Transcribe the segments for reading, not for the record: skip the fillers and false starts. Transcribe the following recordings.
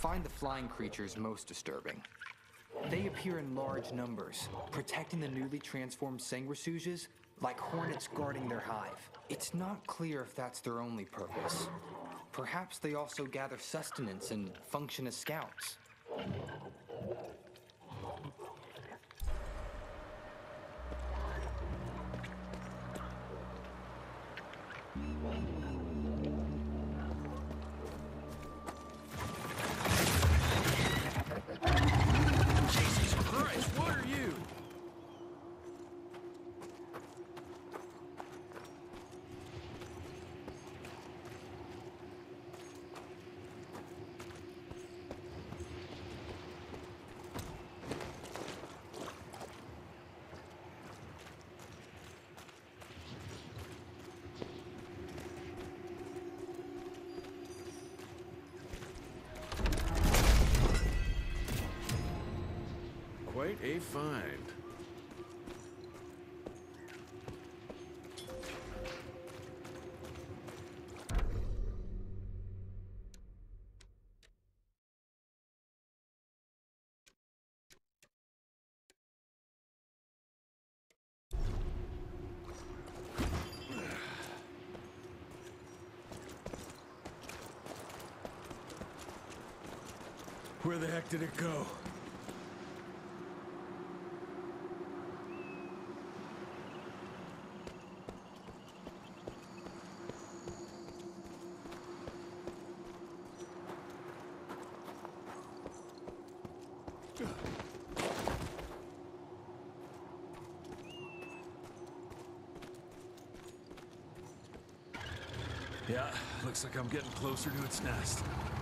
find the flying creatures most disturbing. They appear in large numbers, protecting the newly transformed sanguisuges like hornets guarding their hive. It's not clear if that's their only purpose. Perhaps they also gather sustenance and function as scouts. Jesus Christ, what are you? Quite a find. Where the heck did it go? Yeah, looks like I'm getting closer to its nest.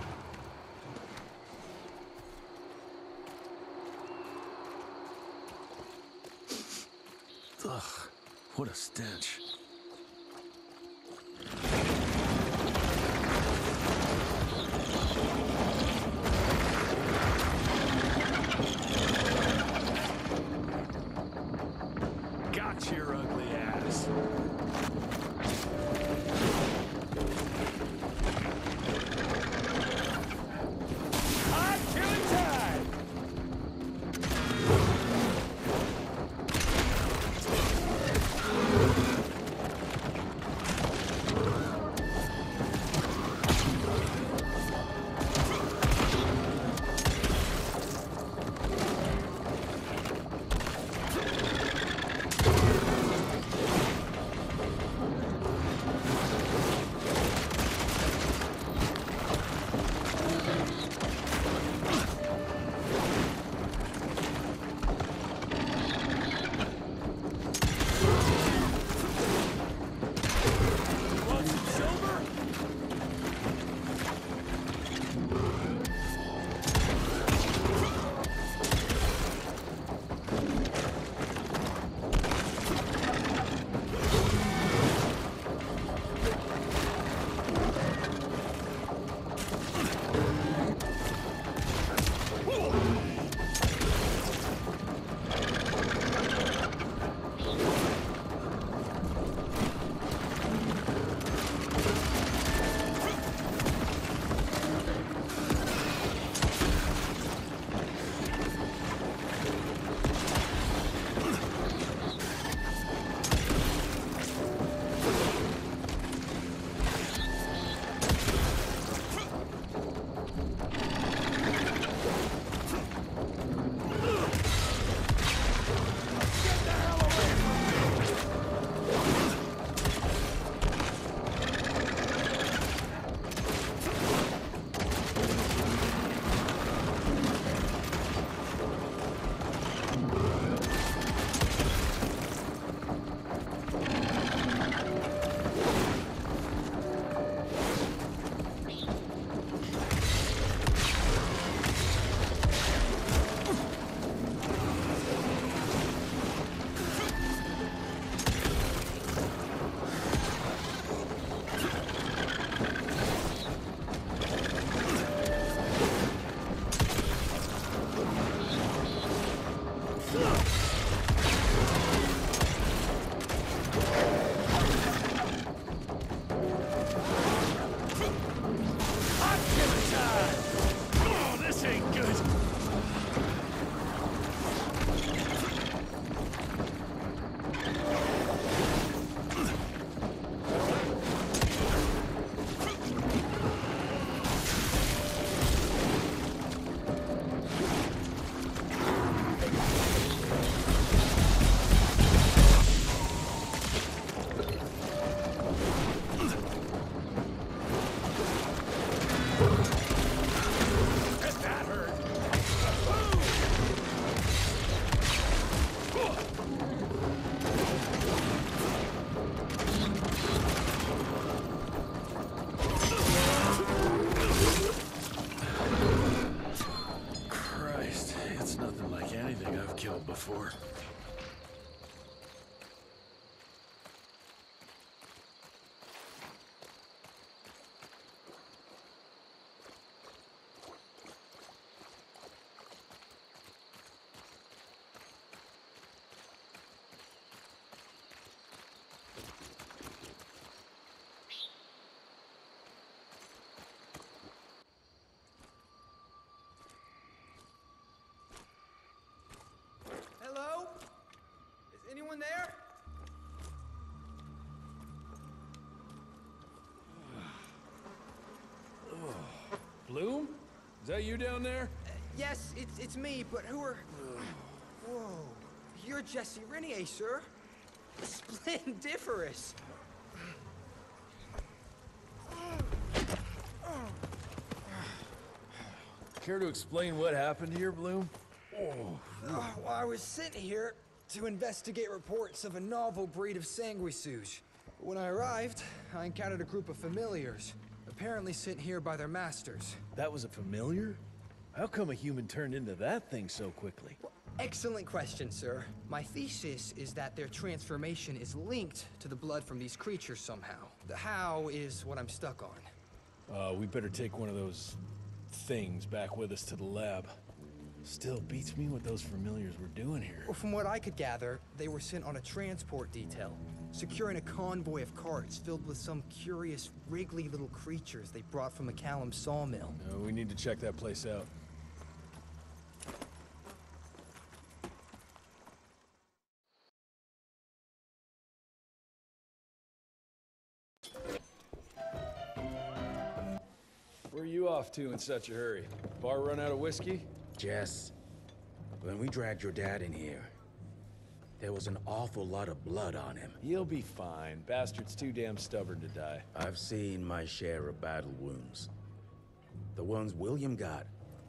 Ugh, what a stench. Gotcha, your ugly ass. Hot killing time! for. Hello? Is anyone there? Bloom? Is that you down there? Yes, it's me, but who are... Whoa. You're Jesse Renier, sir. Splendiferous. Care to explain what happened here, Bloom? Well, I was sent here to investigate reports of a novel breed of sanguisuge. When I arrived, I encountered a group of familiars, apparently sent here by their masters. That was a familiar? How come a human turned into that thing so quickly? Excellent question, sir. My thesis is that their transformation is linked to the blood from these creatures somehow. The how is what I'm stuck on. We better take one of those things back with us to the lab. Still beats me what those familiars were doing here. Well, from what I could gather, they were sent on a transport detail, securing a convoy of carts filled with some curious, wriggly little creatures they brought from McCallum sawmill. We need to check that place out. Where are you off to in such a hurry? Bar run out of whiskey? Jess, when we dragged your dad in here, there was an awful lot of blood on him. He'll be fine. Bastard's too damn stubborn to die. I've seen my share of battle wounds. The ones William got,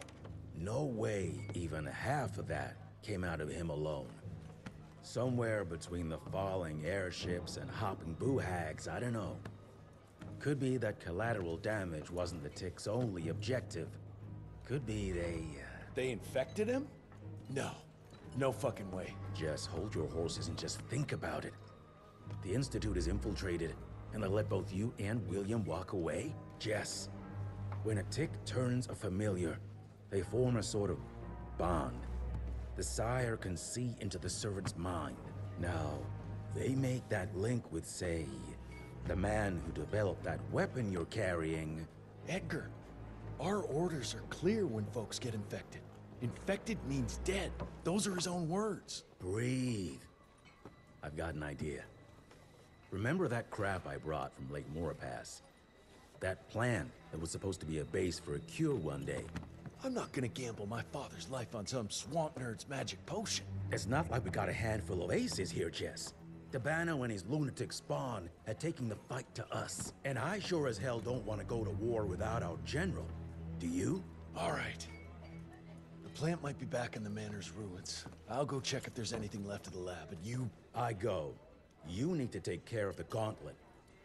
no way even half of that came out of him alone. Somewhere between the falling airships and hopping boo-hags, I don't know. Could be that collateral damage wasn't the Tick's only objective. Could be They infected him? No. No fucking way. Just hold your horses and just think about it. The Institute is infiltrated, and they let both you and William walk away? Jess, when a Tick turns a familiar, they form a sort of bond. The sire can see into the servant's mind. Now, they make that link with, say, the man who developed that weapon you're carrying. Edgar, our orders are clear when folks get infected. Infected means dead. Those are his own words. Breathe. I've got an idea. Remember that crap I brought from Lake Morapass? That plant that was supposed to be a base for a cure one day. I'm not gonna gamble my father's life on some swamp nerd's magic potion. It's not like we got a handful of aces here, Jess. Dabano and his lunatic spawn had taken the fight to us. And I sure as hell don't want to go to war without our general. Do you? All right. The plant might be back in the manor's ruins. I'll go check if there's anything left of the lab, and you... I go. You need to take care of the gauntlet.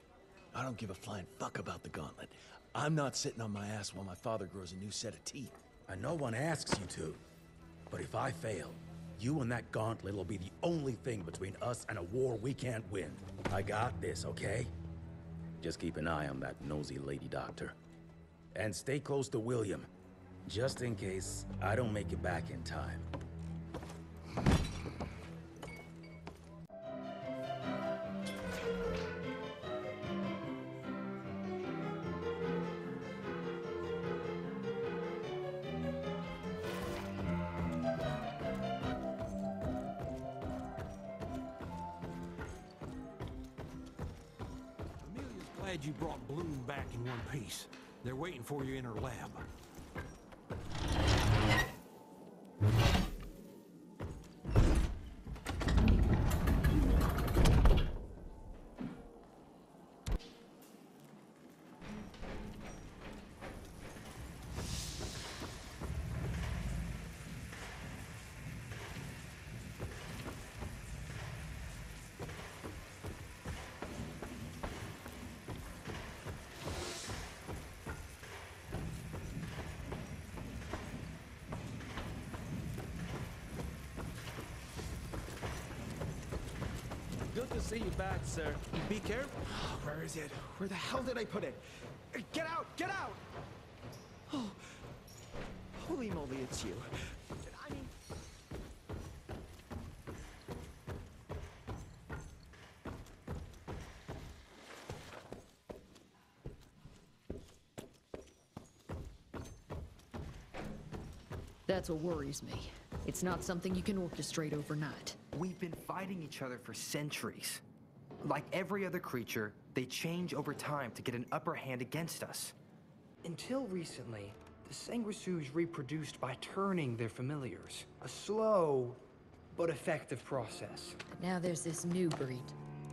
I don't give a flying fuck about the gauntlet. I'm not sitting on my ass while my father grows a new set of teeth. And no one asks you to. But if I fail, you and that gauntlet will be the only thing between us and a war we can't win. I got this, okay? Just keep an eye on that nosy lady doctor. And stay close to William, just in case I don't make it back in time. Glad you brought Bloom back in one piece. They're waiting for you in her lab. Good to see you back, sir. Be careful. Where is it? Where the hell did I put it? Get out! Get out! Oh, holy moly, it's you. I mean... That's what worries me. It's not something you can orchestrate overnight. We've been fighting each other for centuries. Like every other creature, they change over time to get an upper hand against us. Until recently, the sanguisuges reproduced by turning their familiars. A slow, but effective process. But now there's this new breed.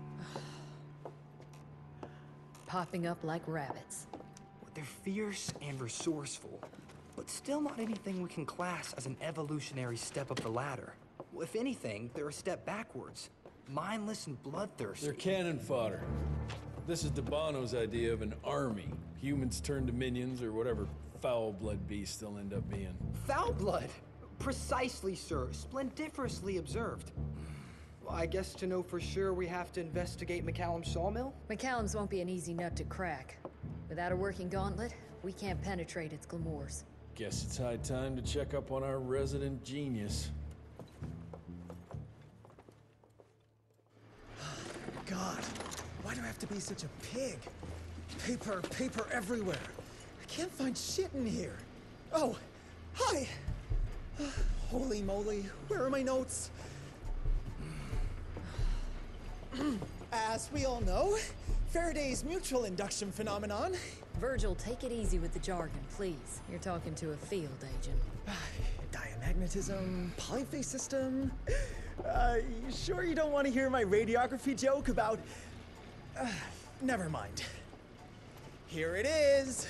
Popping up like rabbits. They're fierce and resourceful, but still not anything we can class as an evolutionary step up the ladder. If anything, they're a step backwards. Mindless and bloodthirsty. They're cannon fodder. This is Debano's idea of an army. Humans turn to minions or whatever foul-blood beasts they'll end up being. Foul blood! Precisely, sir. Splendiferously observed. Well, I guess to know for sure we have to investigate McCallum's sawmill? McCallum's won't be an easy nut to crack. Without a working gauntlet, we can't penetrate its glamours. Guess it's high time to check up on our resident genius. God, why do I have to be such a pig? Paper everywhere. I can't find shit in here. Oh, hi! Holy moly, where are my notes? As we all know, Faraday's mutual induction phenomenon. Virgil, take it easy with the jargon, please. You're talking to a field agent. Diamagnetism, polyphase system. You sure you don't want to hear my radiography joke about... never mind. Here it is.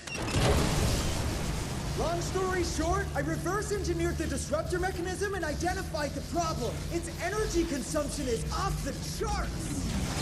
Long story short, I reverse engineered the disruptor mechanism and identified the problem. Its energy consumption is off the charts.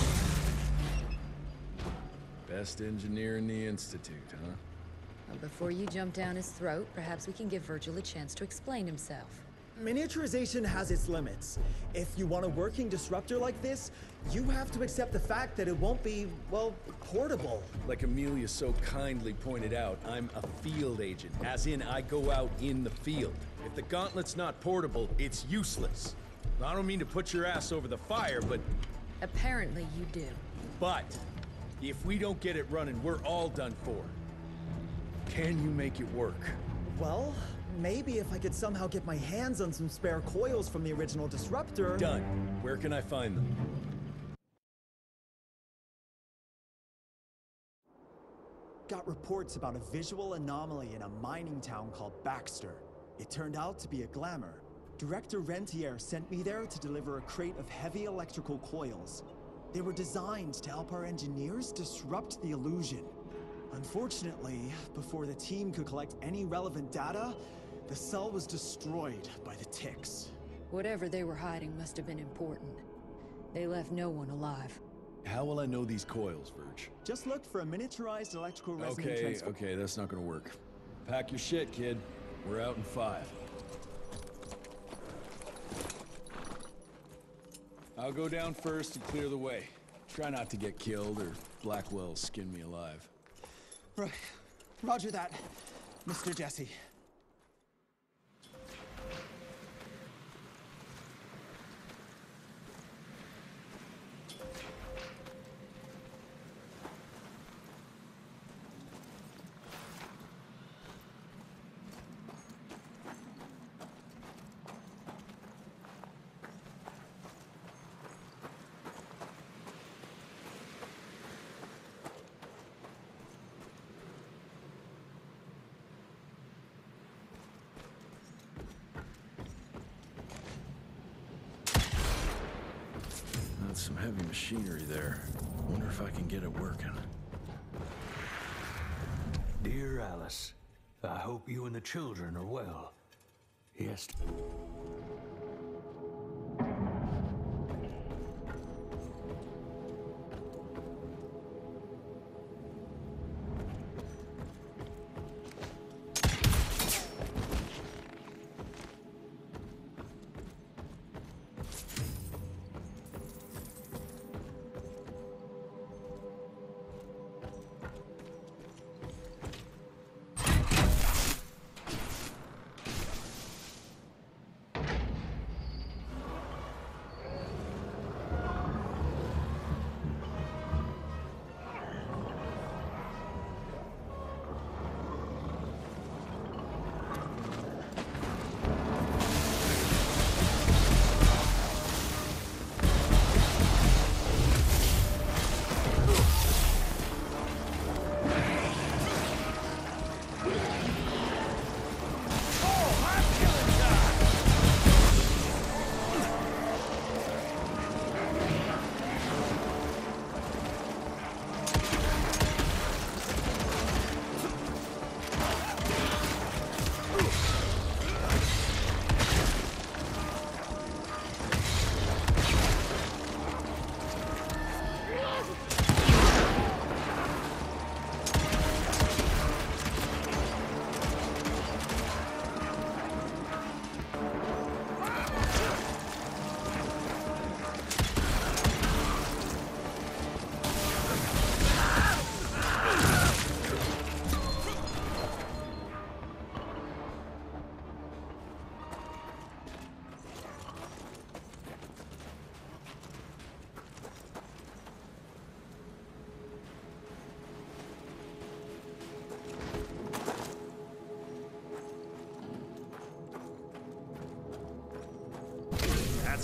Best engineer in the Institute, huh? Well, before you jump down his throat, perhaps we can give Virgil a chance to explain himself. Miniaturization has its limits. If you want a working disruptor like this, you have to accept the fact that it won't be, well, portable. Like Amelia so kindly pointed out, I'm a field agent, as in I go out in the field. If the gauntlet's not portable, it's useless. I don't mean to put your ass over the fire, but... Apparently you do. But, if we don't get it running, we're all done for. Can you make it work? Well, maybe if I could somehow get my hands on some spare coils from the original disruptor... Done. Where can I find them? Got reports about a visual anomaly in a mining town called Baxter. It turned out to be a glamour. Director Rentier sent me there to deliver a crate of heavy electrical coils. They were designed to help our engineers disrupt the illusion. Unfortunately, before the team could collect any relevant data, the cell was destroyed by the ticks. Whatever they were hiding must have been important. They left no one alive. How will I know these coils, Verge? Just look for a miniaturized electrical resonant Okay, that's not gonna work. Pack your shit, kid. We're out in 5. I'll go down first and clear the way. Try not to get killed or Blackwell skin me alive. Right. Roger that, Mr. Jesse. That's some heavy machinery there. Wonder if I can get it working. Dear Alice, I hope you and the children are well. Yes.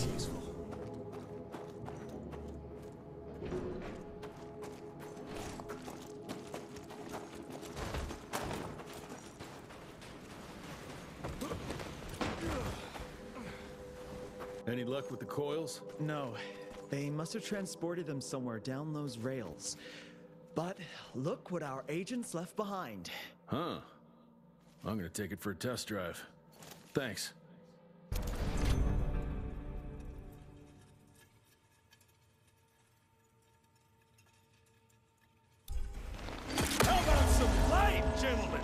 That's useful. Any luck with the coils? No, they must have transported them somewhere down those rails. But look what our agents left behind. Huh. I'm gonna take it for a test drive. Thanks. How about some flying, gentlemen?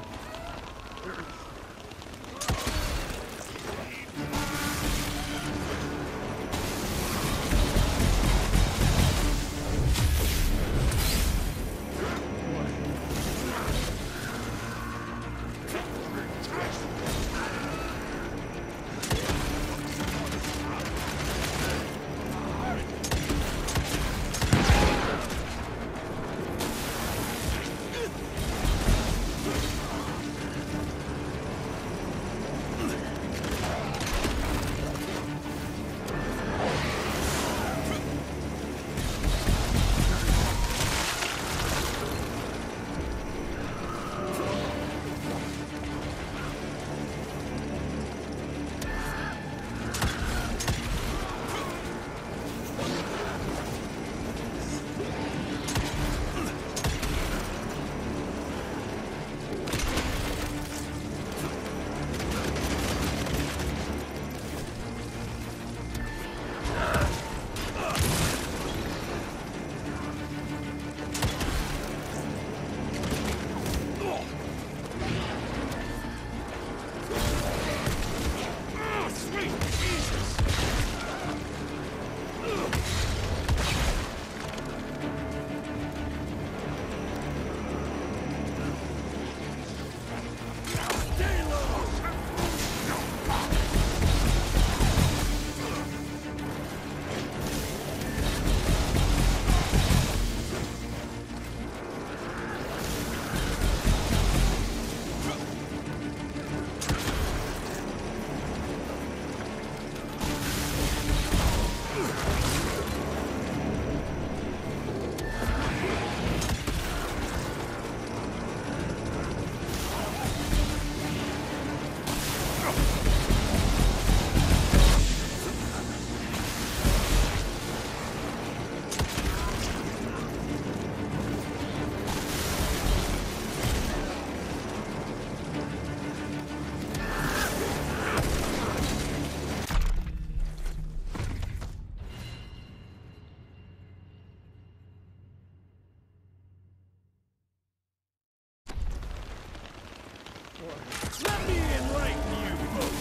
Let me enlighten you,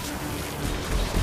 folks.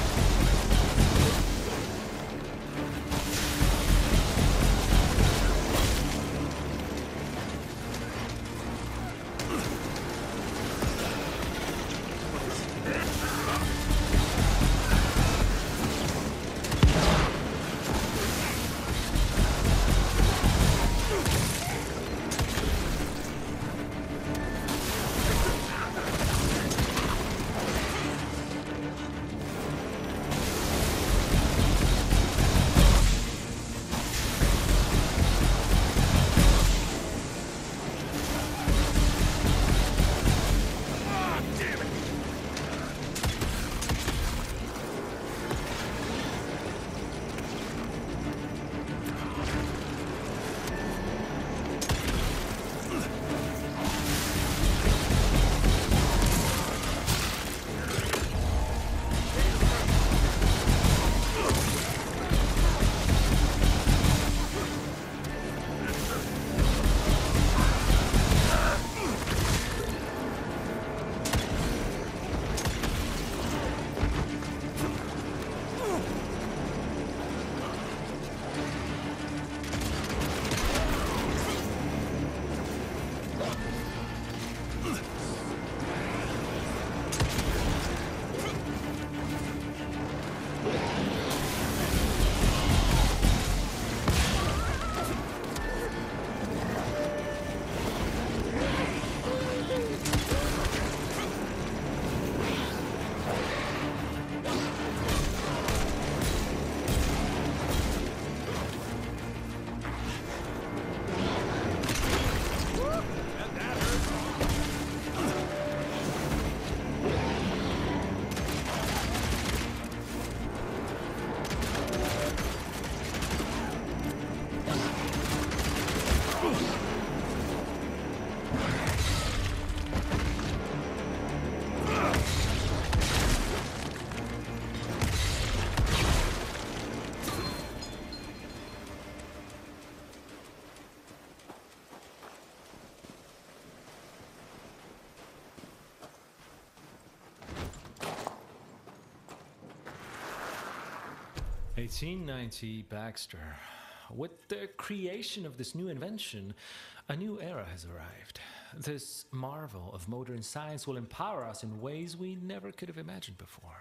1890 Baxter. With the creation of this new invention, a new era has arrived. This marvel of modern science will empower us in ways we never could have imagined before.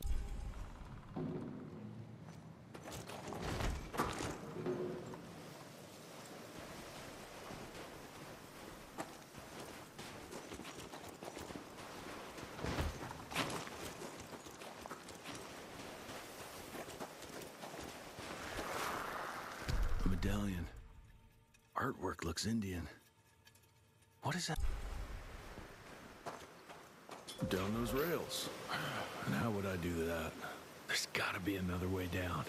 Medallion. Artwork looks Indian. What is that? Down those rails. And how would I do that? There's gotta be another way down.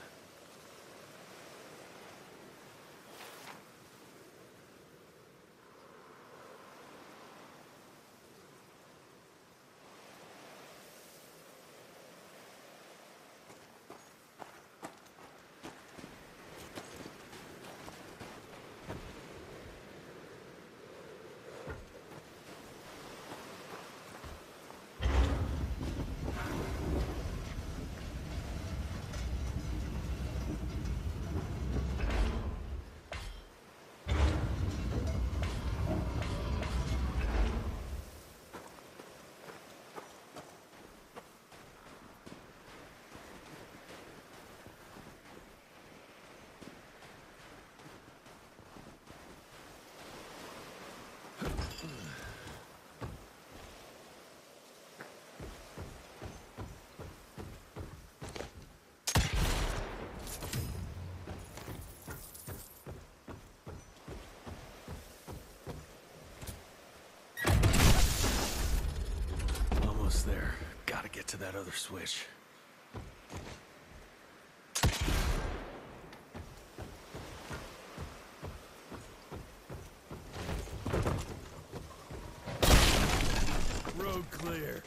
There. Gotta get to that other switch. Road clear.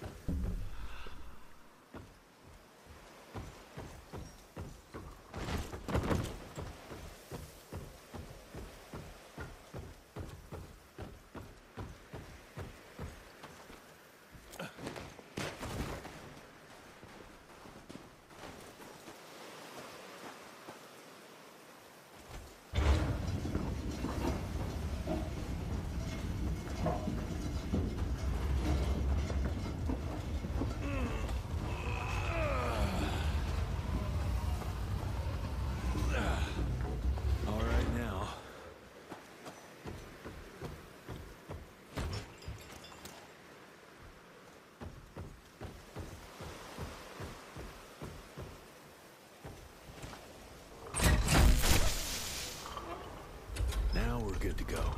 Good to go.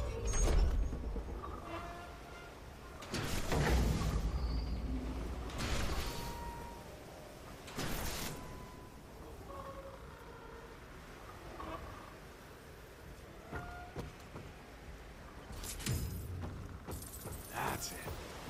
That's it.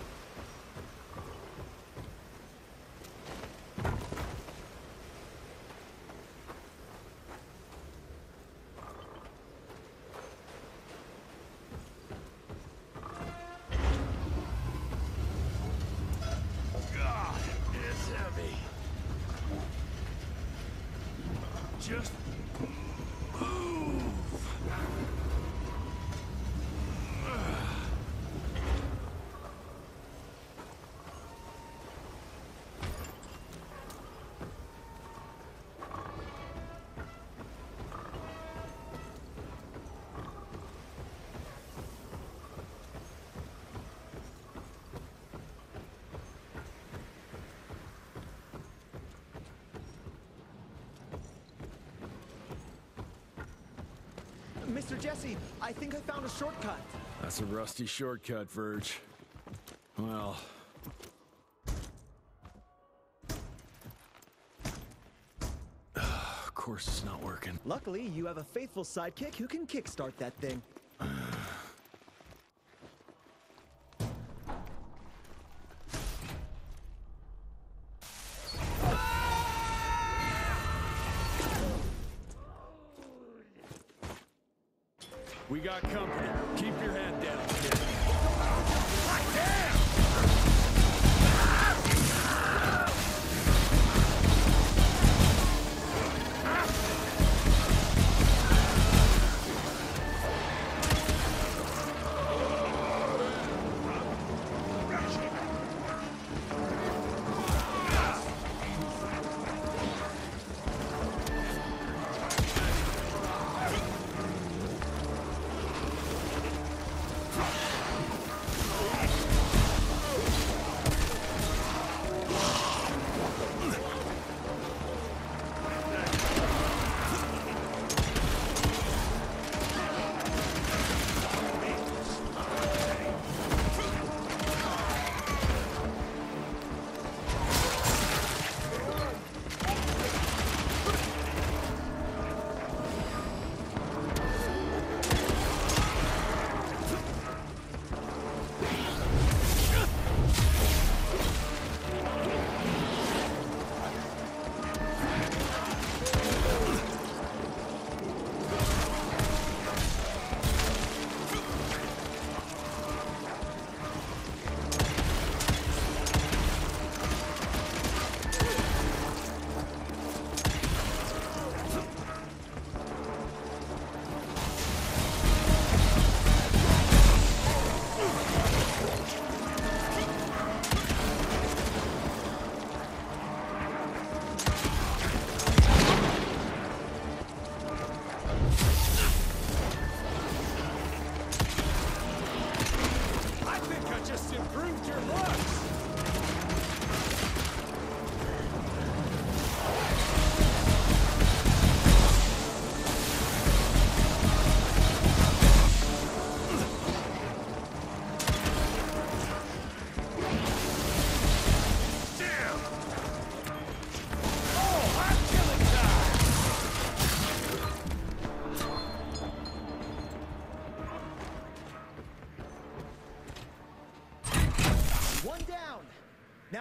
Just move. Mr. Jesse, I think I found a shortcut. That's a rusty shortcut, Verge. Well... of course it's not working. Luckily, you have a faithful sidekick who can kickstart that thing. We got company. Keep your head down, kid.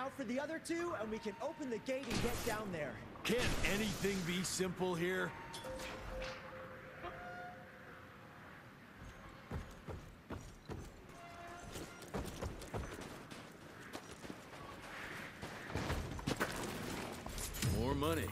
Now for the other two, and we can open the gate and get down there. Can't anything be simple here? More money.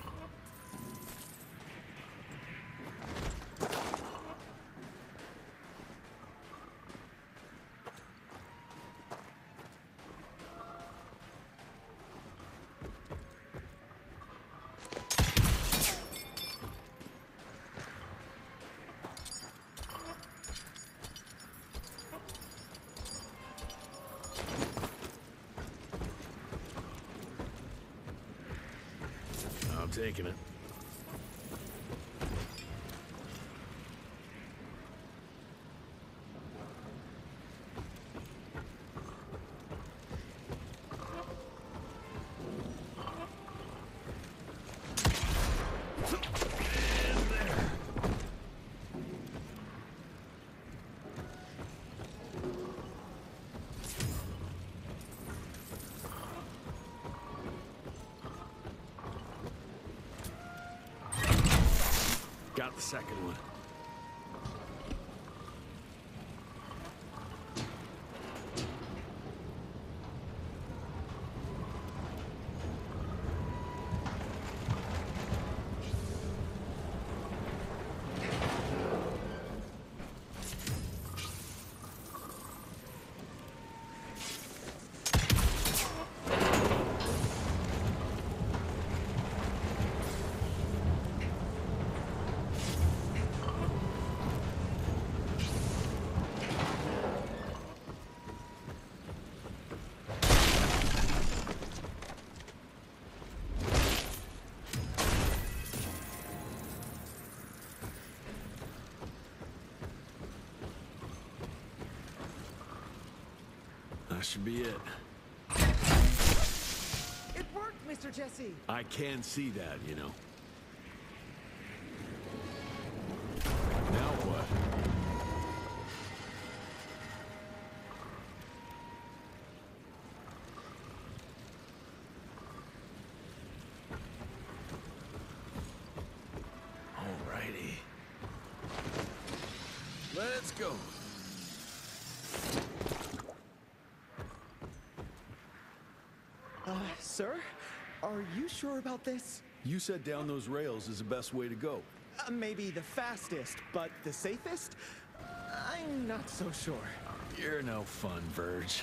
I'm taking it. Got the second one. That should be it. It worked, Mr. Jesse! I can see that, you know. Now what? Alrighty. Let's go. Sir? Are you sure about this? You said down those rails is the best way to go. Maybe the fastest, but the safest? I'm not so sure. You're no fun, Verge.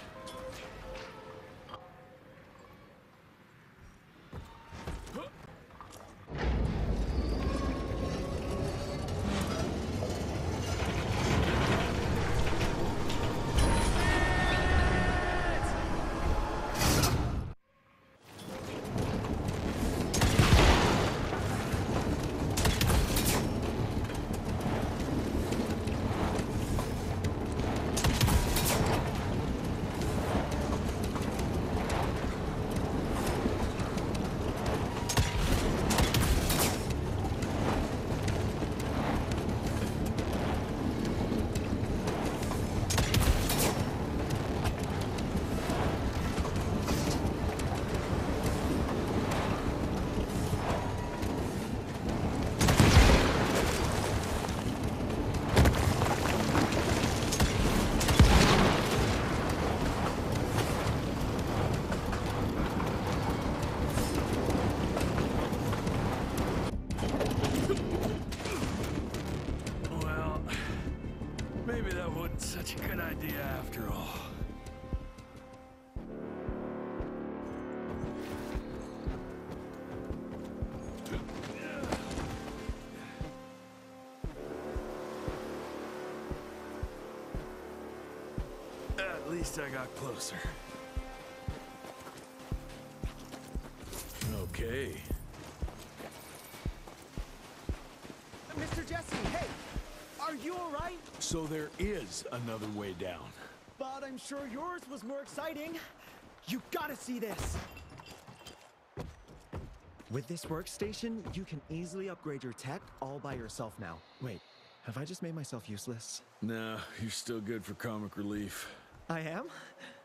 Such a good idea after all. At least I got closer. Okay. Mr. Jesse, hey! Are you alright? So there is another way down. But I'm sure yours was more exciting. You gotta see this! With this workstation, you can easily upgrade your tech all by yourself now. Wait, have I just made myself useless? Nah, you're still good for comic relief. I am?